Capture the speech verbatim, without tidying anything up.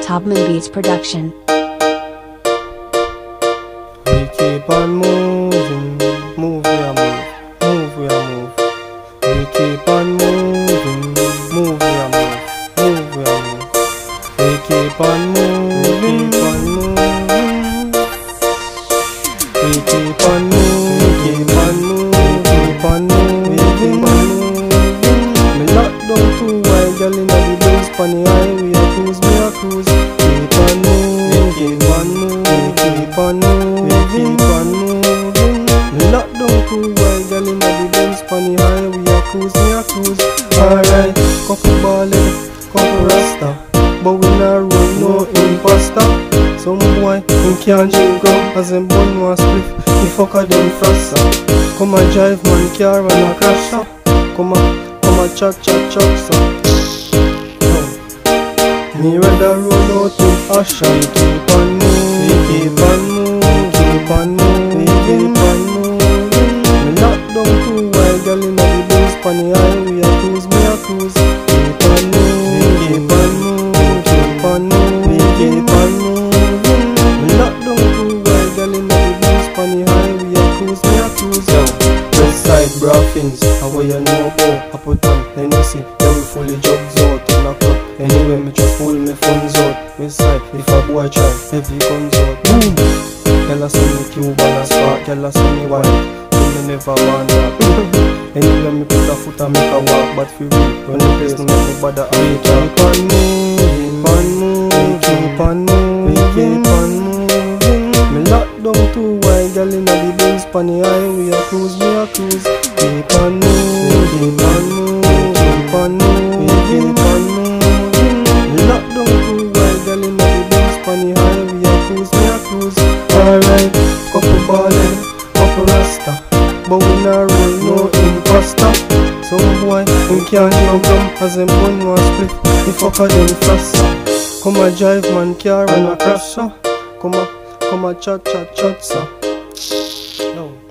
Topman Beats production. We keep on moving, move we a move, move we a move. We keep on moving, move we a move, move we a move. We keep on moving, keep on moving. We keep on moving, keep on moving, keep on moving, keep on moving. Me lock down too wide, girl inna the Benz pon the highway a cruise, me a cruise. Keep on moving, keep on moving, keep on moving, keep on moving. Me lock down too wide, girl inna the Benz pon the highway a cruise, me a cruise. Alright, couple ballin', couple rasta, but we not roll no imposter. Some boy, him can't drink rum as them bun one spliff. The fucker them frassa. Come a drive man car and a crash up. Come a, come a chat chat chat so. Me rather roll out in action. Keep on moving, keep on moving, keep on moving, keep on moving. Me lock down too wide, girl inna the Benz pon the highway a cruise, me a cruise. Keep on moving, keep on moving, keep on moving, keep on moving. Me lock down too wide, girl inna the Benz pon the highway a cruise, me a cruise. Yo, west side Braffins, how what you know about? I put on Hennessy, then we fully jugs out in a club. Anyway, me just pull me funds out. West side, if a boy try, heavy guns out. Boom! Girl a see me Cuban a spark, girl a see me white, so me never want that. Anyway, me put a foot and make a walk, but for real, when the place no make me bother, I keep on moving, keep on moving, keep on moving, keep on moving. Me lock down too wide, girl inna the Benz pon the highway a cruise, me a cruise. Keep on moving, keep on moving, keep on moving, keep on moving. Me lock down too wide, girl inna the Benz pon the highway a cruise, me a cruise. Alright, couple ballin', couple rasta, but we not roll no imposter. Some boy, him can't jump rum as them bun one split. The fucker them frassa. Come a drive man car and a crash so. Come a, come a chat chat chat so. No.